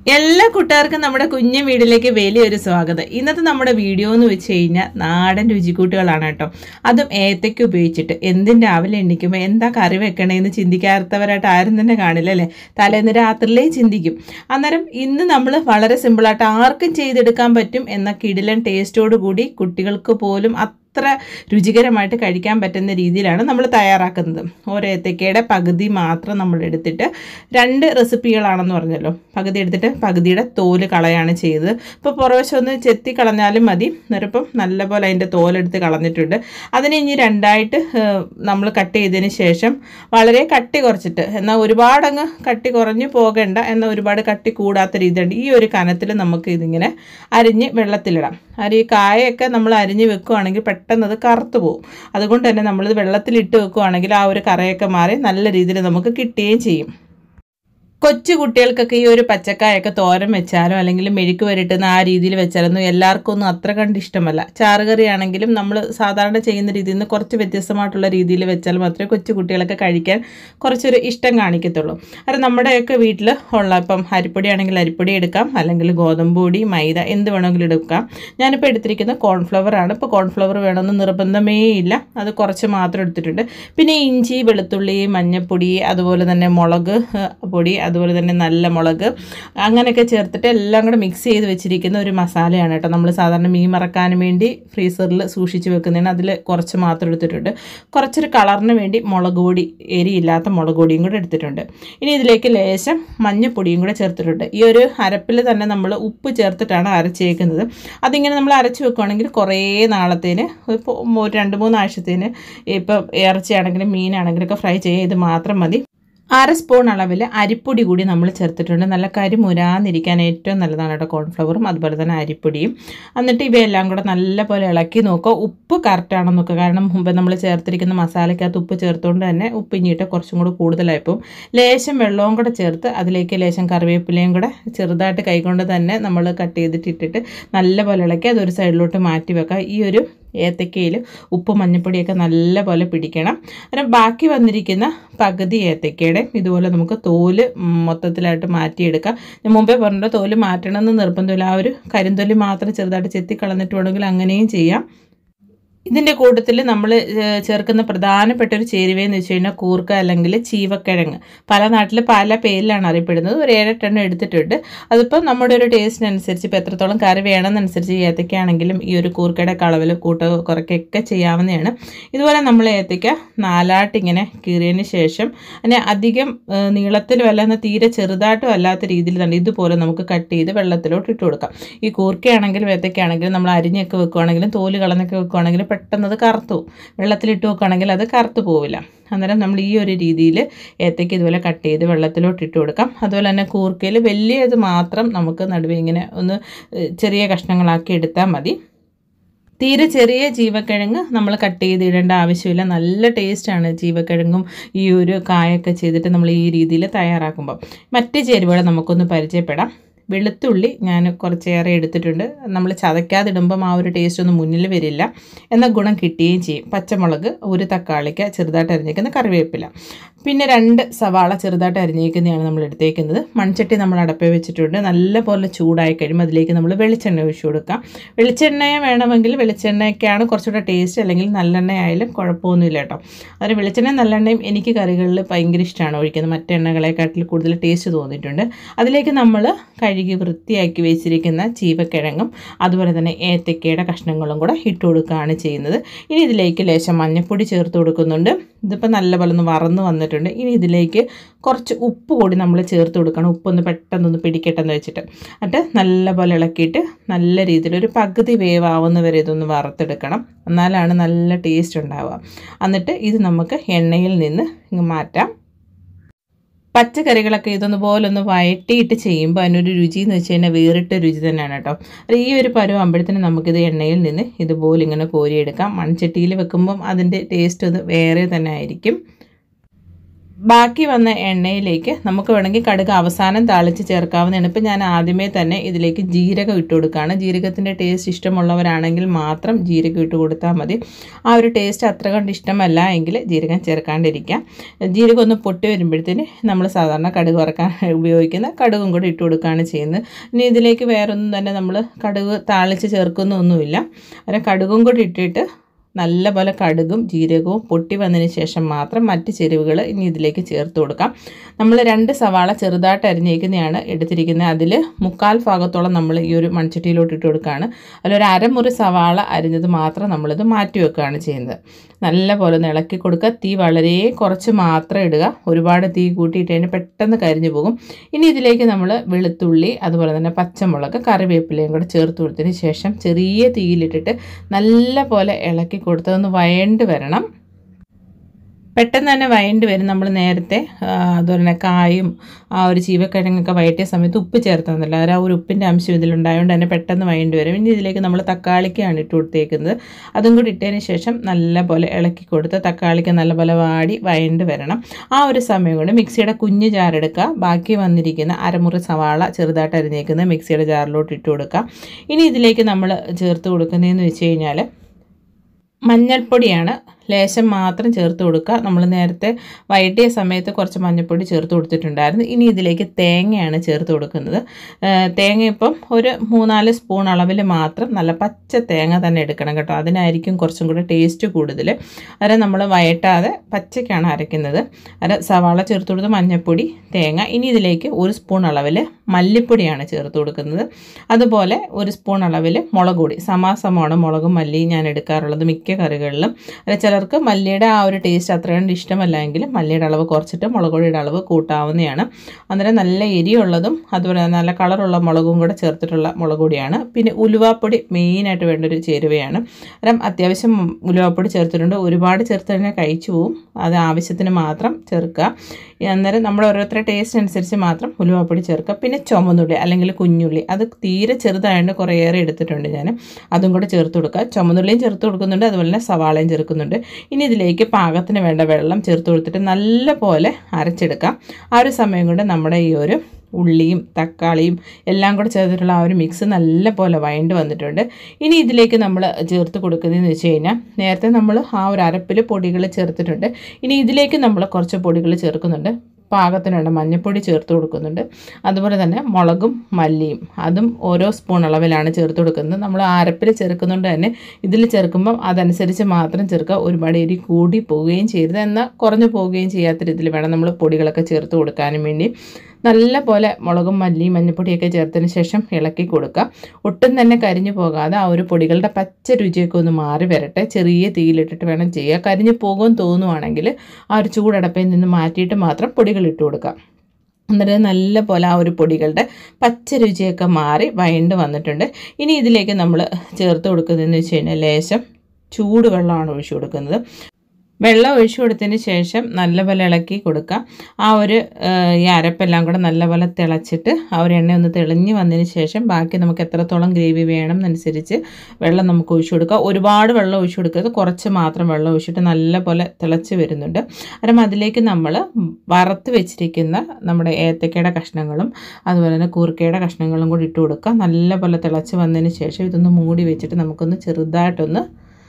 എല്ലാ കൂട്ടുകാർക്കും നമ്മുടെ കുഞ്ഞു വീട്ടിലേക്ക് വലിയൊരു സ്വാഗതം. ഇന്നത്തെ നമ്മുടെ വീഡിയോ എന്ന് വെച്ച് കഴിഞ്ഞാൽ നാടൻ രുചിക്കൂട്ടുകളാണ് കേട്ടോ. അതും ഏത്തയ്ക്ക് ഉപയോഗിച്ചിട്ട് എന്തിന് രാവിലെ എണ്ണിക്കുമ്പോൾ എന്താ കറി വെക്കണേന്ന് ചിന്തിക്കാത്തവരായിട്ട് ആരും തന്നെ കാണില്ല അല്ലേ? തലേന്ന് രാത്രിയിലേ ചിന്തിക്കും. അന്നേരം ഇന്ന് നമ്മൾ വളരെ സിമ്പിളായിട്ട് ആർക്കും ചെയ്തെടുക്കാൻ പറ്റും എന്ന കിടിലൻ ടേസ്റ്റോട് കൂടി കുട്ടികൾക്ക് പോലും അത്ര രുചികരമായിട്ട് കഴിക്കാൻ പറ്റുന്ന രീതിയിലാണ് നമ്മൾ തയ്യാറാക്കുന്നത്. ഒരു ഏത്തയ്ക്കയുടെ പകുതി മാത്രം നമ്മൾ എടുത്തിട്ട് 2 റെസിപ്പികളാണെന്ന് പറഞ്ഞല്ലോ. പകുതി എടുത്തിട്ട് പകുതിയുടെ തോല് കളയാണ് ചെയ്തത്. ഇപ്പോൾ പുറവശം ഒന്ന് ചെത്തി കളഞ്ഞാലും മതി. നിരപ്പം നല്ലപോലെ അതിൻ്റെ തോലെടുത്ത് കളഞ്ഞിട്ടുണ്ട്. അതിനെ ഇനി 2ആയിട്ട് നമ്മൾ കട്ട് ചെയ്തതിന് ശേഷം വളരെ കട്ടി കുറച്ചിട്ട്, എന്നാൽ ഒരുപാടങ്ങ് കട്ടി കുറഞ്ഞ് പോകേണ്ട, എന്നാൽ ഒരുപാട് കട്ടി കൂടാത്ത രീതിയുണ്ട്. ഈ ഒരു കനത്തിൽ നമുക്ക് ഇതിങ്ങനെ അരിഞ്ഞ് വെള്ളത്തിലിടാം. ഈ കായൊക്കെ നമ്മൾ അരിഞ്ഞ് വെക്കുകയാണെങ്കിൽ പെട്ടെന്ന് അത് കറുത്തു പോകും. അതുകൊണ്ട് തന്നെ നമ്മളിത് വെള്ളത്തിലിട്ട് വെക്കുകയാണെങ്കിൽ ആ ഒരു കറയൊക്കെ മാറി നല്ല രീതിയിൽ നമുക്ക് കിട്ടുകയും ചെയ്യും. കൊച്ചു കുട്ടികൾക്കൊക്കെ ഈ ഒരു പച്ചക്കായൊക്കെ തോരൻ വെച്ചാലോ അല്ലെങ്കിൽ മെഴുക്ക് വരട്ടുന്ന ആ രീതിയിൽ വെച്ചാലൊന്നും എല്ലാവർക്കും ഒന്നും അത്ര കണ്ട് ഇഷ്ടമല്ല. ചാറുകറി ആണെങ്കിലും നമ്മൾ സാധാരണ ചെയ്യുന്ന രീതിയിൽ നിന്ന് കുറച്ച് വ്യത്യസ്തമായിട്ടുള്ള രീതിയിൽ വെച്ചാൽ മാത്രമേ കൊച്ചു കുട്ടികളൊക്കെ കഴിക്കാൻ കുറച്ചൊരു ഇഷ്ടം കാണിക്കത്തുള്ളൂ. അത് നമ്മുടെയൊക്കെ വീട്ടിൽ ഉള്ള ഇപ്പം അരിപ്പൊടി ആണെങ്കിൽ അരിപ്പൊടി എടുക്കാം, അല്ലെങ്കിൽ ഗോതമ്പ് പൊടി, മൈദ എന്ത് വേണമെങ്കിലും എടുക്കാം. ഞാനിപ്പോൾ എടുത്തിരിക്കുന്ന കോൺഫ്ലവർ ആണ്. ഇപ്പോൾ കോൺഫ്ലവർ വേണമെന്ന് നിർബന്ധമേ ഇല്ല, അത് കുറച്ച് മാത്രം എടുത്തിട്ടുണ്ട്. പിന്നെ ഇഞ്ചി, വെളുത്തുള്ളി, മഞ്ഞൾപ്പൊടി, അതുപോലെ തന്നെ മുളക് പൊടി, അതുപോലെ തന്നെ നല്ല മുളക്, അങ്ങനെയൊക്കെ ചേർത്തിട്ട് എല്ലാം കൂടെ മിക്സ് ചെയ്ത് വെച്ചിരിക്കുന്ന ഒരു മസാലയാണ് കേട്ടോ. നമ്മൾ സാധാരണ മീൻ മറക്കാനും വേണ്ടി ഫ്രീസറിൽ സൂക്ഷിച്ച് വെക്കുന്നതിന് അതിൽ കുറച്ച് മാത്രം എടുത്തിട്ടുണ്ട്. കുറച്ചൊരു കളറിന് വേണ്ടി മുളക് പൊടി, എരിയില്ലാത്ത മുളക് പൊടിയും കൂടെ എടുത്തിട്ടുണ്ട്. ഇനി ഇതിലേക്ക് ലേശം മഞ്ഞൾപ്പൊടിയും കൂടെ ചേർത്തിട്ടുണ്ട്. ഈ ഒരു അരപ്പിൽ തന്നെ നമ്മൾ ഉപ്പ് ചേർത്തിട്ടാണ് അരച്ചേക്കുന്നത്. അതിങ്ങനെ നമ്മൾ അരച്ച് വെക്കുകയാണെങ്കിൽ കുറേ നാളത്തേന്, ഇപ്പോൾ 2-3 ആഴ്ചത്തേന്, ഇപ്പം ഇറച്ചിയാണെങ്കിലും മീനാണെങ്കിലും ഒക്കെ ഫ്രൈ ചെയ്യുക. ഇത് മാത്രം മതി. 1/2 സ്പൂൺ അളവിൽ അരിപ്പൊടി കൂടി നമ്മൾ ചേർത്തിട്ടുണ്ട്. നല്ല കരി മുരാന്നിരിക്കാൻ ഏറ്റവും നല്ലതാണ് കേട്ടോ കോൺഫ്ലവറും അതുപോലെ തന്നെ അരിപ്പൊടിയും. എന്നിട്ട് ഇവയെല്ലാം കൂടെ നല്ലപോലെ ഇളക്കി നോക്കുക. ഉപ്പ് കറക്റ്റാണെന്ന് നോക്കുക. കാരണം മുമ്പ് നമ്മൾ ചേർത്തിരിക്കുന്ന മസാലയ്ക്കകത്ത് ഉപ്പ് ചേർത്തുകൊണ്ട് തന്നെ ഉപ്പ് ഇനിയിട്ട് കുറച്ചും കൂടി കൂടുതലായിപ്പോൾ ലേശം വെള്ളവും കൂടെ ചേർത്ത് അതിലേക്ക് ലേശം കറിവേപ്പിലയും കൂടെ ചെറുതായിട്ട് കൈകൊണ്ട് തന്നെ നമ്മൾ കട്ട് ചെയ്തിട്ടിട്ട് നല്ലപോലെ ഇളക്കി അതൊരു സൈഡിലോട്ട് മാറ്റി വെക്കുക. ഈ ഒരു ഏത്തയ്ക്കയിൽ ഉപ്പ് മഞ്ഞൾപ്പൊടിയൊക്കെ നല്ലപോലെ പിടിക്കണം. അന്നേരം ബാക്കി വന്നിരിക്കുന്ന പകുതി ഏത്തയ്ക്കയുടെ ഇതുപോലെ നമുക്ക് തോല് മൊത്തത്തിലായിട്ട് മാറ്റിയെടുക്കാം. ഞാൻ മുമ്പേ പറഞ്ഞ തോല് മാറ്റണമെന്ന് നിർബന്ധമില്ല. ആ ഒരു കരിന്തൊലി മാത്രം ചെറുതായിട്ട് ചെത്തി കളഞ്ഞിട്ട് വേണമെങ്കിൽ അങ്ങനെയും ചെയ്യാം. ഇതിൻ്റെ കൂട്ടത്തിൽ നമ്മൾ ചേർക്കുന്ന പ്രധാനപ്പെട്ട ഒരു ചേരുവയെന്ന് വെച്ച് കഴിഞ്ഞാൽ കൂർക്ക അല്ലെങ്കിൽ ചീവക്കിഴങ്ങ്. പല നാട്ടിൽ പല പേരിലാണ് അറിയപ്പെടുന്നത്. ഒരു 7-8 എണ്ണം എടുത്തിട്ടുണ്ട്. അതിപ്പോൾ നമ്മുടെ ഒരു ടേസ്റ്റിനനുസരിച്ച്, ഇപ്പോൾ എത്രത്തോളം കറി വേണമെന്നനുസരിച്ച് ഏത്തയ്ക്കാണെങ്കിലും ഈ ഒരു കൂർക്കയുടെ അളവിൽ കുറയ്ക്കൊക്കെ ചെയ്യാവുന്നതാണ്. ഇതുപോലെ നമ്മൾ ഏത്തയ്ക്ക 4ആയിട്ട് ഇങ്ങനെ കീറിയതിന് ശേഷം അതിനെ അധികം നീളത്തിലും അല്ലാതെ തീരെ ചെറുതായിട്ടും അല്ലാത്ത രീതിയിൽ തന്നെ ഇതുപോലെ നമുക്ക് കട്ട് ചെയ്ത് വെള്ളത്തിലോട്ട് ഇട്ട് കൊടുക്കാം. ഈ കൂർക്കയാണെങ്കിലും ഏത്തയ്ക്കാണെങ്കിലും നമ്മൾ അരിഞ്ഞൊക്കെ വെക്കുകയാണെങ്കിലും തോല് കളഞ്ഞൊക്കെ വെക്കുകയാണെങ്കിലും പെട്ടെന്ന് അത് കറുത്തു പോകും. വെള്ളത്തിലിട്ട് വെക്കുകയാണെങ്കിൽ അത് കറുത്തു പോവില്ല. അന്നേരം നമ്മൾ ഈ ഒരു രീതിയിൽ ഏത്തയ്ക്ക് ഇതുപോലെ കട്ട് ചെയ്ത് വെള്ളത്തിലോട്ട് ഇട്ട് കൊടുക്കാം. അതുപോലെ തന്നെ കൂർക്കയിൽ വലിയത് മാത്രം നമുക്ക് നടുവേ ഇങ്ങനെ ഒന്ന് ചെറിയ കഷ്ണങ്ങളാക്കി എടുത്താൽ മതി. തീരെ ചെറിയ ജീവക്കിഴങ്ങ് നമ്മൾ കട്ട് ചെയ്ത് ഇടേണ്ട ആവശ്യമില്ല. നല്ല ടേസ്റ്റാണ് ജീവക്കിഴങ്ങും ഈ ഒരു കായൊക്കെ ചെയ്തിട്ട് നമ്മൾ ഈ രീതിയിൽ തയ്യാറാക്കുമ്പോൾ. മറ്റ് ചേരുവകൾ നമുക്കൊന്ന് പരിചയപ്പെടാം. വെളുത്തുള്ളി ഞാൻ കുറച്ചേറെ എടുത്തിട്ടുണ്ട്. നമ്മൾ ചതയ്ക്കാതിടുമ്പം ആ ഒരു ടേസ്റ്റ് ഒന്നും മുന്നിൽ വരില്ല, എന്നാൽ ഗുണം കിട്ടുകയും ചെയ്യും. പച്ചമുളക്, ഒരു തക്കാളിക്ക് ചെറുതായിട്ട് അരിഞ്ഞേക്കുന്ന കറിവേപ്പില, പിന്നെ 2 സവാള ചെറുതായിട്ട് അരിഞ്ഞേക്കുന്നതാണ് നമ്മൾ എടുത്തേക്കുന്നത്. മൺചട്ടി നമ്മൾ അടപ്പേ വെച്ചിട്ടുണ്ട്. നല്ലപോലെ ചൂടായി കഴിയുമ്പോൾ അതിലേക്ക് നമ്മൾ വെളിച്ചെണ്ണ ഒഴിച്ചു കൊടുക്കാം. വെളിച്ചെണ്ണ വേണമെങ്കിൽ വെളിച്ചെണ്ണയ്ക്കാണ് കുറച്ചുകൂടെ ടേസ്റ്റ്, അല്ലെങ്കിൽ നല്ലെണ്ണ ആയാലും കുഴപ്പമൊന്നുമില്ല കേട്ടോ. അതിന് വെളിച്ചെണ്ണ നല്ലെണ്ണയും എനിക്ക് കറികളിൽ ഭയങ്കര ഇഷ്ടമാണ് ഒഴിക്കുന്നത്. മറ്റെണ്ണകളെക്കാട്ടിൽ കൂടുതൽ ടേസ്റ്റ് തോന്നിയിട്ടുണ്ട്. അതിലേക്ക് നമ്മൾ കഴുകി വൃത്തിയാക്കി വെച്ചിരിക്കുന്ന ചീവക്കിഴങ്ങും അതുപോലെ തന്നെ ഏത്തയ്ക്കയുടെ കഷ്ണങ്ങളും കൂടെ ഇട്ട് കൊടുക്കുകയാണ് ചെയ്യുന്നത്. ഇനി ഇതിലേക്ക് ലേശം മഞ്ഞൾപ്പൊടി ചേർത്ത് കൊടുക്കുന്നുണ്ട്. ഇതിപ്പോൾ നല്ലപോലെ ഒന്ന് വറന്ന് വന്നിട്ടുണ്ട്. ഇനി ഇതിലേക്ക് കുറച്ച് ഉപ്പ് കൂടി നമ്മൾ ചേർത്ത് കൊടുക്കണം. ഉപ്പൊന്ന് പെട്ടെന്നൊന്ന് പിടിക്കട്ടെന്ന് വെച്ചിട്ട് എന്നിട്ട് നല്ലപോലെ ഇളക്കിയിട്ട് നല്ല രീതിയിൽ ഒരു പകുതി വേവാവുന്ന വരെ ഇതൊന്ന് വറുത്തെടുക്കണം. എന്നാലാണ് നല്ല ടേസ്റ്റ് ഉണ്ടാവുക. എന്നിട്ട് ഇത് നമുക്ക് എണ്ണയിൽ നിന്ന് മാറ്റാം. പച്ചക്കറികളൊക്കെ ഇതൊന്ന് പോലൊന്ന് വഴറ്റിയിട്ട് ചെയ്യുമ്പോൾ അതിനൊരു രുചി എന്ന് വെച്ച് കഴിഞ്ഞാൽ വേറിട്ട രുചി തന്നെയാണ് കേട്ടോ. അത് ഈ ഒരു പരുവാകുമ്പോഴത്തേനും നമുക്കിത് എണ്ണയിൽ നിന്ന് ഇതുപോലെ ഇങ്ങനെ കോരിയെടുക്കാം. മൺചട്ടിയിൽ വെക്കുമ്പം അതിൻ്റെ ടേസ്റ്റ് അത് വേറെ തന്നെ ആയിരിക്കും. ബാക്കി വന്ന എണ്ണയിലേക്ക് നമുക്ക് വേണമെങ്കിൽ കടുക് അവസാനം താളിച്ച് ചേർക്കാവുന്നതാണ്. ഇപ്പം ഞാൻ ആദ്യമേ തന്നെ ഇതിലേക്ക് ജീരകം ഇട്ട് കൊടുക്കുകയാണ്. ജീരകത്തിൻ്റെ ടേസ്റ്റ് ഇഷ്ടമുള്ളവരാണെങ്കിൽ മാത്രം ജീരകം ഇട്ട് കൊടുത്താൽ മതി. ആ ഒരു ടേസ്റ്റ് അത്ര കണ്ട് ഇഷ്ടമല്ല എങ്കിൽ ജീരകം ചേർക്കാണ്ടിരിക്കാം. ജീരകം ഒന്ന് പൊട്ടി വരുമ്പോഴത്തേന് നമ്മൾ സാധാരണ കടുക് വറക്കാൻ ഉപയോഗിക്കുന്ന കടുകും കൂടി ഇട്ട് കൊടുക്കുകയാണ് ചെയ്യുന്നത്. ഇനി ഇതിലേക്ക് വേറൊന്നും തന്നെ നമ്മൾ കടുക് താളിച്ച് ചേർക്കുന്നൊന്നുമില്ല. അന്നേരം കടുകും കൂടി ഇട്ടിട്ട് നല്ലപോലെ കടുകും ജീരകവും പൊട്ടി വന്നതിന് ശേഷം മാത്രം മറ്റ് ചേരുവകൾ ഇനി ഇതിലേക്ക് ചേർത്ത് കൊടുക്കാം. നമ്മൾ 2 സവാള ചെറുതായിട്ട് അരിഞ്ഞേക്കുന്നതാണ് എടുത്തിരിക്കുന്നത്. അതിൽ 1/4 ഭാഗത്തോളം നമ്മൾ ഈ ഒരു മൺചട്ടിയിലോട്ട് ഇട്ട് കൊടുക്കുകയാണ്. അതിലൊരു അരമുറി സവാള അരിഞ്ഞത് മാത്രം നമ്മളിത് മാറ്റി വെക്കുകയാണ് ചെയ്യുന്നത്. നല്ലപോലെ ഒന്ന് ഇളക്കി കൊടുക്കുക. തീ വളരെ കുറച്ച് മാത്രം ഇടുക. ഒരുപാട് തീ കൂട്ടിയിട്ട് അതിന് പെട്ടെന്ന് കരിഞ്ഞു പോകും. ഇനി ഇതിലേക്ക് നമ്മൾ വെളുത്തുള്ളി അതുപോലെ തന്നെ പച്ചമുളക് കറിവേപ്പിലയും കൂടെ ചേർത്ത് കൊടുത്തതിന് ശേഷം ചെറിയ തീയിലിട്ടിട്ട് നല്ലപോലെ ഇളക്കി കൊടുത്തതൊന്ന് വഴണ്ട് വരണം. പെട്ടെന്ന് തന്നെ വഴണ്ട് വരും. നമ്മൾ നേരത്തെ അതുപോലെ തന്നെ കായും ആ ഒരു ചീവക്കിഴങ്ങൊക്കെ വഴറ്റിയ സമയത്ത് ഉപ്പ് ചേർത്തതല്ല. ആ ഒരു ഉപ്പിൻ്റെ അംശം ഇതിലുണ്ടായതുകൊണ്ട് തന്നെ പെട്ടെന്ന് വഴണ്ട് വരും. ഇനി ഇതിലേക്ക് നമ്മൾ തക്കാളിക്കാണ് ഇട്ട് കൊടുത്തേക്കുന്നത്. അതും കൂടി ഇട്ടതിന് ശേഷം നല്ലപോലെ ഇളക്കി കൊടുത്ത് തക്കാളിക്ക് നല്ലപോലെ വാടി വഴണ്ട് വരണം. ആ ഒരു സമയം കൊണ്ട് മിക്സിയുടെ കുഞ്ഞ് ജാറെടുക്കുക. ബാക്കി വന്നിരിക്കുന്ന അരമുറി സവാള ചെറുതായിട്ട് അരിഞ്ഞേക്കുന്നത് മിക്സിയുടെ ജാറിലോട്ട് ഇട്ട് കൊടുക്കുക. ഇനി ഇതിലേക്ക് നമ്മൾ ചേർത്ത് കൊടുക്കുന്നതെന്ന് വെച്ച് കഴിഞ്ഞാൽ മഞ്ഞൾപ്പൊടിയാണ്. ലേശം മാത്രം ചേർത്ത് കൊടുക്കുക. നമ്മൾ നേരത്തെ വഴറ്റിയ സമയത്ത് കുറച്ച് മഞ്ഞൾപ്പൊടി ചേർത്ത് കൊടുത്തിട്ടുണ്ടായിരുന്നു. ഇനി ഇതിലേക്ക് തേങ്ങയാണ് ചേർത്ത് കൊടുക്കുന്നത്. തേങ്ങ ഇപ്പം ഒരു 3-4 സ്പൂൺ അളവിൽ മാത്രം നല്ല പച്ച തേങ്ങ തന്നെ എടുക്കണം കേട്ടോ. അതിനായിരിക്കും കുറച്ചും കൂടെ ടേസ്റ്റ് കൂടുതൽ. അന്നേരം നമ്മൾ വഴറ്റാതെ പച്ചയ്ക്കാണ് അരയ്ക്കുന്നത്. അന്നേരം സവാള ചേർത്ത് കൊടുത്ത് മഞ്ഞൾപ്പൊടി, തേങ്ങ. ഇനി ഇതിലേക്ക് 1 സ്പൂൺ അളവിൽ മല്ലിപ്പൊടിയാണ് ചേർത്ത് കൊടുക്കുന്നത്. അതുപോലെ 1 സ്പൂൺ അളവിൽ മുളക് പൊടി. സമാസമാണ് മുളകും മല്ലിയും ഞാൻ എടുക്കാറുള്ളത് മിക്ക കറികളിലും. ചിലർക്ക് മല്ലിയുടെ ആ ഒരു ടേസ്റ്റ് അത്ര കണ്ട് ഇഷ്ടമല്ല എങ്കിൽ മല്ലിയുടെ അളവ് കുറച്ചിട്ട് മുളക് പൊടിയുടെ അളവ് കൂട്ടാവുന്നതാണ്. അന്നേരം നല്ല എരിയുള്ളതും അതുപോലെ നല്ല കളറുള്ള മുളകും കൂടെ ചേർത്തിട്ടുള്ള മുളക് പൊടിയാണ്. പിന്നെ ഉലുവാപ്പൊടി മെയിനായിട്ട് വേണ്ടൊരു ചേരുവയാണ്. അന്നേരം അത്യാവശ്യം ഉലുവാപ്പൊടി ചേർത്തിട്ടുണ്ട്. ഒരുപാട് ചേർത്ത് തന്നെ കഴിച്ചു പോവും. അത് ആവശ്യത്തിന് മാത്രം ചേർക്കുക. അന്നേരം നമ്മൾ ഓരോരുത്തരുടെ ടേസ്റ്റ് അനുസരിച്ച് മാത്രം ഉലുവാപ്പൊടി ചേർക്കുക. പിന്നെ ചുമന്നുള്ളി അല്ലെങ്കിൽ കുഞ്ഞുള്ളി, അത് തീരെ ചെറുതായതുകൊണ്ട് കുറേയേറെ എടുത്തിട്ടുണ്ട് ഞാൻ. അതും കൂടെ ചേർത്ത് കൊടുക്കുക. ചുമന്നുള്ളിയും ചേർത്ത് കൊടുക്കുന്നുണ്ട്, അതുപോലെ തന്നെ സവാളയും ചേർക്കുന്നുണ്ട്. ഇനി ഇതിലേക്ക് പാകത്തിന് വേണ്ട വെള്ളം ചേർത്ത് കൊടുത്തിട്ട് നല്ല പോലെ അരച്ചെടുക്കാം. ആ ഒരു സമയം കൊണ്ട് നമ്മുടെ ഈ ഒരു ഉള്ളിയും തക്കാളിയും എല്ലാം കൂടെ ചേർത്തിട്ടുള്ള ആ ഒരു മിക്സ് നല്ല പോലെ വഴണ്ട് വന്നിട്ടുണ്ട്. ഇനി ഇതിലേക്ക് നമ്മൾ ചേർത്ത് കൊടുക്കുന്നതെന്ന് വെച്ച് കഴിഞ്ഞാൽ നേരത്തെ നമ്മൾ ആ ഒരു അരപ്പിൽ പൊടികൾ ചേർത്തിട്ടുണ്ട്. ഇനി ഇതിലേക്ക് നമ്മൾ കുറച്ച് പൊടികൾ ചേർക്കുന്നുണ്ട്. പാകത്തിനുള്ള മഞ്ഞൾപ്പൊടി ചേർത്ത് കൊടുക്കുന്നുണ്ട്. അതുപോലെ തന്നെ മുളകും മല്ലിയും അതും ഓരോ സ്പൂൺ അളവിലാണ് ചേർത്ത് കൊടുക്കുന്നത്. നമ്മൾ അരപ്പിൽ ചേർക്കുന്നുണ്ട് തന്നെ ഇതിൽ ചേർക്കുമ്പം അതനുസരിച്ച് മാത്രം ചേർക്കുക. ഒരുപാട് എരി കൂടി പോവുകയും ചെയ്യരുത്, എന്നാൽ കുറഞ്ഞു പോവുകയും ചെയ്യാത്ത രീതിയിൽ വേണം നമ്മൾ പൊടികളൊക്കെ ചേർത്ത് കൊടുക്കാനും വേണ്ടി. നല്ല പോലെ മുളകും മല്ലിയും മഞ്ഞൾപ്പൊടിയൊക്കെ ചേർത്തതിന് ശേഷം ഇളക്കി കൊടുക്കുക. ഒട്ടും തന്നെ കരിഞ്ഞു പോകാതെ ആ ഒരു പൊടികളുടെ പച്ച രുചിയൊക്കെ ഒന്ന് മാറി വരട്ടെ. ചെറിയ തീയിലിട്ടിട്ട് വേണം ചെയ്യുക. കരിഞ്ഞു പോകുമെന്ന് തോന്നുവാണെങ്കിൽ ആ ഒരു ചൂടടപ്പയിൽ നിന്ന് മാറ്റിയിട്ട് മാത്രം പൊടികൾ ഇട്ട് കൊടുക്കുക. അന്നേരം നല്ല പോലെ ആ ഒരു പൊടികളുടെ പച്ച രുചിയൊക്കെ മാറി വഴണ്ട് വന്നിട്ടുണ്ട്. ഇനി ഇതിലേക്ക് നമ്മൾ ചേർത്ത് കൊടുക്കുന്നതെന്ന് വെച്ച് കഴിഞ്ഞാൽ ലേശം ചൂടുവെള്ളമാണ് ഒഴിച്ചു കൊടുക്കുന്നത്. വെള്ളം ഒഴിച്ചു കൊടുത്തതിന് ശേഷം നല്ലപോലെ ഇളക്കി കൊടുക്കുക. ആ ഒരു ഈ അരപ്പെല്ലാം കൂടെ നല്ലപോലെ തിളച്ചിട്ട് ആ ഒരു എണ്ണ ഒന്ന് തെളിഞ്ഞ് വന്നതിന് ശേഷം ബാക്കി നമുക്ക് എത്രത്തോളം ഗ്രേവി വേണം എന്നനുസരിച്ച് വെള്ളം നമുക്ക് ഒഴിച്ചു കൊടുക്കുക. ഒരുപാട് വെള്ളം ഒഴിച്ചു കൊടുക്കരുത്, കുറച്ച് മാത്രം വെള്ളം ഒഴിച്ചിട്ട് നല്ലപോലെ തിളച്ച് വരുന്നുണ്ട്. അന്നേരം അതിലേക്ക് നമ്മൾ വറുത്ത് വെച്ചിരിക്കുന്ന നമ്മുടെ ഏത്തക്കയുടെ കഷ്ണങ്ങളും അതുപോലെ തന്നെ കൂർക്കയുടെ കഷ്ണങ്ങളും കൂടി ഇട്ട് കൊടുക്കുക. നല്ലപോലെ തിളച്ച് വന്നതിന് ശേഷം ഇതൊന്ന് മൂടി വെച്ചിട്ട് നമുക്കൊന്ന് ചെറുതായിട്ടൊന്ന്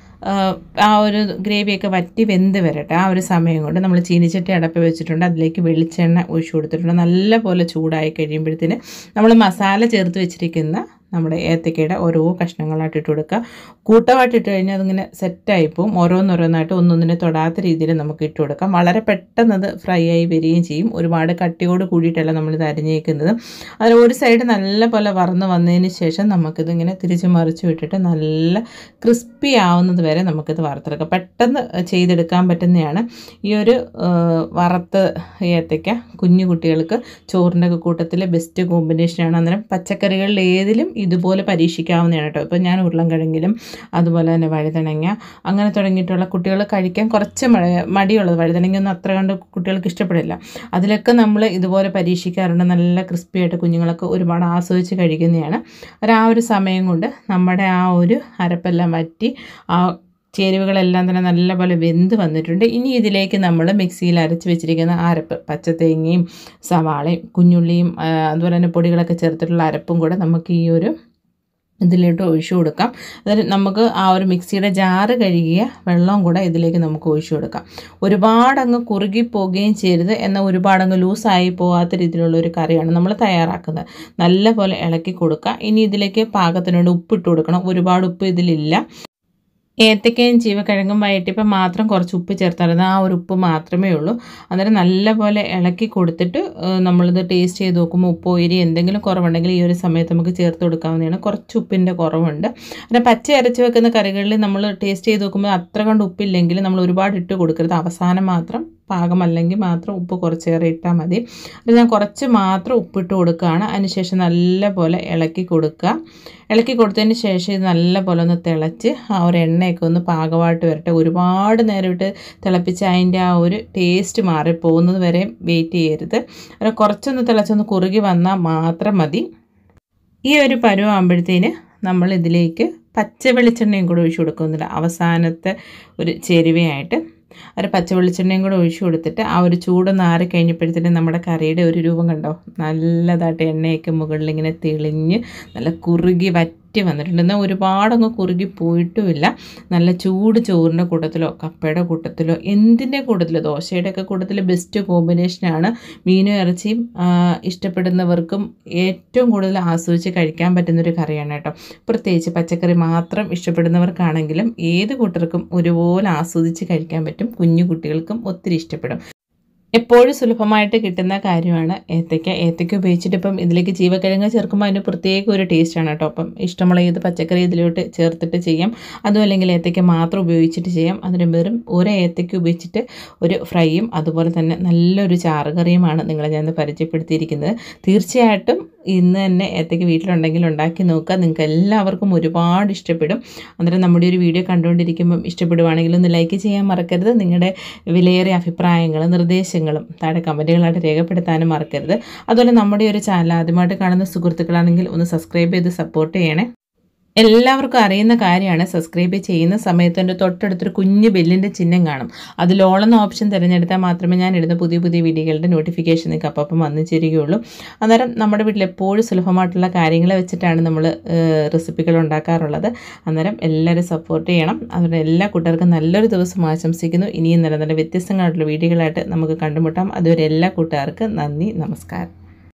ആ ഒരു ഗ്രേവിയൊക്കെ വറ്റി വെന്ത് വരട്ടെ. ആ ഒരു സമയം കൊണ്ട് നമ്മൾ ചീനിച്ചട്ടി അടപ്പ് വെച്ചിട്ടുണ്ട്. അതിലേക്ക് വെളിച്ചെണ്ണ ഒഴിച്ചു കൊടുത്തിട്ടുണ്ട്. നല്ലപോലെ ചൂടായി കഴിയുമ്പോഴത്തേന് നമ്മൾ മസാല ചേർത്ത് വെച്ചിരിക്കുന്ന നമ്മുടെ ഏത്തക്കയുടെ ഓരോ കഷ്ണങ്ങളായിട്ട് ഇട്ട് കൊടുക്കുക. കൂട്ടമായിട്ട് ഇട്ട് കഴിഞ്ഞാൽ അതിങ്ങനെ സെറ്റായിപ്പോവും. ഓരോന്നോരോന്നായിട്ട് ഒന്നൊന്നിനെ തൊടാത്ത രീതിയിൽ നമുക്ക് ഇട്ട് കൊടുക്കാം. വളരെ പെട്ടെന്ന് അത് ഫ്രൈ ആയി വരികയും ചെയ്യും. ഒരുപാട് കട്ടിയോട് കൂടിയിട്ടല്ല നമ്മളിത് അരിഞ്ഞേക്കുന്നത്. അതിൽ ഒരു സൈഡ് നല്ല പോലെ വറന്ന് വന്നതിന് ശേഷം നമുക്കിതിങ്ങനെ തിരിച്ച് മറിച്ച് വിട്ടിട്ട് നല്ല ക്രിസ്പി ആവുന്നത് വരെ നമുക്കിത് വറുത്തെടുക്കാം. പെട്ടെന്ന് ചെയ്തെടുക്കാൻ പറ്റുന്നതാണ് ഈ ഒരു വറുത്ത് ഏത്തക്ക. കുഞ്ഞു കുട്ടികൾക്ക് ചോറിൻ്റെ കൂട്ടത്തിൽ ബെസ്റ്റ് കോമ്പിനേഷനാണ്. അന്നേരം പച്ചക്കറികളിൽ ഏതിലും ഇതുപോലെ പരീക്ഷിക്കാവുന്നതാണ് കേട്ടോ. ഇപ്പോൾ ഞാൻ ഉരുളൻകിഴങ്ങിലും അതുപോലെ തന്നെ വഴുതനങ്ങ അങ്ങനെ തുടങ്ങിയിട്ടുള്ള കുട്ടികൾ കഴിക്കാൻ കുറച്ച് മടിയുള്ളത്, വഴുതനങ്ങയൊന്നും അത്ര കണ്ട് കുട്ടികൾക്ക് ഇഷ്ടപ്പെടില്ല. അതിലൊക്കെ നമ്മൾ ഇതുപോലെ പരീക്ഷിക്കാറുണ്ട്. നല്ല ക്രിസ്പി ആയിട്ട് കുഞ്ഞുങ്ങളൊക്കെ ഒരുപാട് ആസ്വദിച്ച് കഴിക്കുന്നതാണ്. ആ ഒരു സമയം കൊണ്ട് നമ്മുടെ ആ ഒരു അരപ്പെല്ലാം വറ്റി ആ ചേരുവകളെല്ലാം തന്നെ നല്ലപോലെ വെന്ത് വന്നിട്ടുണ്ട്. ഇനി ഇതിലേക്ക് നമ്മൾ മിക്സിയിൽ അരച്ച് വെച്ചിരിക്കുന്ന അരപ്പ്, പച്ചത്തേങ്ങയും സവാളയും കുഞ്ഞുള്ളിയും അതുപോലെ തന്നെ പൊടികളൊക്കെ ചേർത്തിട്ടുള്ള അരപ്പും കൂടെ നമുക്ക് ഈ ഒരു ഇതിലോട്ട് ഒഴിച്ചു കൊടുക്കാം. അതായത് നമുക്ക് ആ ഒരു മിക്സിയുടെ ജാറ് കഴുകിയ വെള്ളവും കൂടെ ഇതിലേക്ക് നമുക്ക് ഒഴിച്ചു കൊടുക്കാം. ഒരുപാടങ്ങ് കുറുകി പോവുകയും ചെയ്യരുത്, എന്നാൽ ഒരുപാടങ്ങ് ലൂസായി പോകാത്ത രീതിയിലുള്ള ഒരു കറിയാണ് നമ്മൾ തയ്യാറാക്കുന്നത്. നല്ലപോലെ ഇളക്കി കൊടുക്കുക. ഇനി ഇതിലേക്ക് പാകത്തിനോട് ഉപ്പിട്ട് കൊടുക്കണം. ഒരുപാട് ഉപ്പ് ഇതിലില്ല. ഏത്തക്കയും ചീവക്കിഴങ്ങും വഴറ്റിയപ്പോൾ മാത്രം കുറച്ച് ഉപ്പ് ചേർത്തായിരുന്നു. ആ ഒരു ഉപ്പ് മാത്രമേ ഉള്ളൂ. അന്നേരം നല്ലപോലെ ഇളക്കി കൊടുത്തിട്ട് നമ്മളിത് ടേസ്റ്റ് ചെയ്ത് നോക്കുമ്പോൾ ഉപ്പോ എരി എന്തെങ്കിലും കുറവുണ്ടെങ്കിൽ ഈ ഒരു സമയത്ത് നമുക്ക് ചേർത്ത് കൊടുക്കാവുന്നതാണ്. കുറച്ച് ഉപ്പിൻ്റെ കുറവുണ്ട്. പിന്നെ പച്ച അരച്ച് വെക്കുന്ന കറികളിൽ നമ്മൾ ടേസ്റ്റ് ചെയ്ത് നോക്കുമ്പോൾ അത്ര കൊണ്ട് ഉപ്പില്ലെങ്കിൽ നമ്മൾ ഒരുപാട് ഇട്ട് കൊടുക്കരുത്. അവസാനം മാത്രം പാകമല്ലെങ്കിൽ മാത്രം ഉപ്പ് കുറച്ചേറെ ഇട്ടാൽ മതി. അത് ഞാൻ കുറച്ച് മാത്രം ഉപ്പിട്ട് കൊടുക്കുകയാണ്. അതിനുശേഷം നല്ലപോലെ ഇളക്കി കൊടുക്കുക. ഇളക്കി കൊടുത്തതിന് ശേഷം ഇത് നല്ലപോലെ ഒന്ന് തിളച്ച് ആ ഒരു എണ്ണയൊക്കെ ഒന്ന് പാകമായിട്ട് വരട്ടെ. ഒരുപാട് നേരം ഇട്ട് തിളപ്പിച്ച് അതിൻ്റെ ആ ഒരു ടേസ്റ്റ് മാറിപ്പോകുന്നത് വരെ വെയിറ്റ് ചെയ്യരുത്. അത് കുറച്ചൊന്ന് തിളച്ചൊന്ന് കുറുകി വന്നാൽ മാത്രം മതി. ഈ ഒരു പരുവാകുമ്പോഴത്തേന് നമ്മൾ ഇതിലേക്ക് പച്ച വെളിച്ചെണ്ണയും കൂടെ ഒഴിച്ചു കൊടുക്കുന്നില്ല. അവസാനത്തെ ഒരു ചേരുവയായിട്ട് ഒരു പച്ച വെളിച്ചെണ്ണയും കൂടെ ഒഴിച്ചു കൊടുത്തിട്ട് ആ ഒരു ചൂടൊന്ന് ആറി കഴിഞ്ഞപ്പോഴത്തേനും നമ്മുടെ കറിയുടെ ഒരു രൂപം കണ്ടോ, നല്ലതായിട്ട് എണ്ണയൊക്കെ മുകളിൽ ഇങ്ങനെ തെളിഞ്ഞ് നല്ല കുറുകി വറ്റി വന്നിട്ടുണ്ട്. എന്നാൽ ഒരുപാടങ്ങ് കുറുകി പോയിട്ടുമില്ല. നല്ല ചൂട് ചോറിൻ്റെ കൂട്ടത്തിലോ കപ്പയുടെ കൂട്ടത്തിലോ എന്തിൻ്റെ കൂട്ടത്തിലോ ദോശയുടെയൊക്കെ കൂട്ടത്തിൽ ബെസ്റ്റ് കോമ്പിനേഷനാണ്. മീനും ഇറച്ചിയും ഇഷ്ടപ്പെടുന്നവർക്കും ഏറ്റവും കൂടുതൽ ആസ്വദിച്ച് കഴിക്കാൻ പറ്റുന്നൊരു കറിയാണ് കേട്ടോ. പ്രത്യേകിച്ച് പച്ചക്കറി മാത്രം ഇഷ്ടപ്പെടുന്നവർക്കാണെങ്കിലും ഏത് കൂട്ടർക്കും ഒരുപോലെ ആസ്വദിച്ച് കഴിക്കാൻ പറ്റും. കുഞ്ഞു കുട്ടികൾക്കും ഒത്തിരി ഇഷ്ടപ്പെടും. എപ്പോഴും സുലഭമായിട്ട് കിട്ടുന്ന കാര്യമാണ് ഏത്തയ്ക്ക ഉപയോഗിച്ചിട്ട് ഇപ്പം ഇതിലേക്ക് ചീവക്കിഴങ്ങ് ചേർക്കുമ്പോൾ അതിന് പ്രത്യേക ഒരു ടേസ്റ്റാണ് കേട്ടോ. അപ്പം ഇഷ്ടമുള്ള ഏത് പച്ചക്കറി ഇതിലോട്ട് ചേർത്തിട്ട് ചെയ്യാം. അതും അല്ലെങ്കിൽ ഏത്തയ്ക്ക മാത്രം ഉപയോഗിച്ചിട്ട് ചെയ്യാം. അതിന് വെറും ഒരു ഏത്തയ്ക്ക ഉപയോഗിച്ചിട്ട് ഒരു ഫ്രൈയും അതുപോലെ തന്നെ നല്ലൊരു ചാറുകറിയുമാണ് നിങ്ങളെ ഞാൻ പരിചയപ്പെടുത്തിയിരിക്കുന്നത്. തീർച്ചയായിട്ടും ഇന്ന് തന്നെ ഏത്തയ്ക്ക വീട്ടിലുണ്ടെങ്കിൽ ഉണ്ടാക്കി നോക്കുക. നിങ്ങൾക്ക് എല്ലാവർക്കും ഒരുപാട് ഇഷ്ടപ്പെടും. അന്നേരം നമ്മുടെ ഒരു വീഡിയോ കണ്ടുകൊണ്ടിരിക്കുമ്പം ഇഷ്ടപ്പെടുവാണെങ്കിൽ ഒന്ന് ലൈക്ക് ചെയ്യാൻ മറക്കരുത്. നിങ്ങളുടെ വിലയേറിയ അഭിപ്രായങ്ങൾ നിർദ്ദേശങ്ങളും താഴെ കമൻറ്റുകളായിട്ട് രേഖപ്പെടുത്താനും മറക്കരുത്. അതുപോലെ നമ്മുടെ ഒരു ചാനൽ ആദ്യമായിട്ട് കാണുന്ന സുഹൃത്തുക്കളാണെങ്കിൽ ഒന്ന് സബ്സ്ക്രൈബ് ചെയ്ത് സപ്പോർട്ട് ചെയ്യണേ. എല്ലാവർക്കും അറിയുന്ന കാര്യമാണ്, സബ്സ്ക്രൈബ് ചെയ്യുന്ന സമയത്ത് എൻ്റെ തൊട്ടടുത്തൊരു കുഞ്ഞ് ബെല്ലിൻ്റെ ചിഹ്നം കാണും. അതിൽ ഓൾ എന്ന ഓപ്ഷൻ തിരഞ്ഞെടുത്താൽ മാത്രമേ ഞാൻ ഇടുന്ന പുതിയ പുതിയ വീഡിയോകളുടെ നോട്ടിഫിക്കേഷൻ നിങ്ങൾക്ക് അപ്പം വന്നു ചേരുകയുള്ളൂ. അന്നേരം നമ്മുടെ വീട്ടിൽ എപ്പോഴും സുലഭമായിട്ടുള്ള കാര്യങ്ങൾ വെച്ചിട്ടാണ് നമ്മൾ റെസിപ്പികൾ ഉണ്ടാക്കാറുള്ളത്. അന്നേരം എല്ലാവരും സപ്പോർട്ട് ചെയ്യണം. അതുപോലെ എല്ലാ കൂട്ടുകാർക്കും നല്ലൊരു ദിവസം ആശംസിക്കുന്നു. ഇനിയും നല്ല നല്ല വ്യത്യസ്തങ്ങളായിട്ടുള്ള വീഡിയോകളായിട്ട് നമുക്ക് കണ്ടുമുട്ടാം. അതുവരെ എല്ലാ കൂട്ടുകാർക്കും നന്ദി, നമസ്കാരം.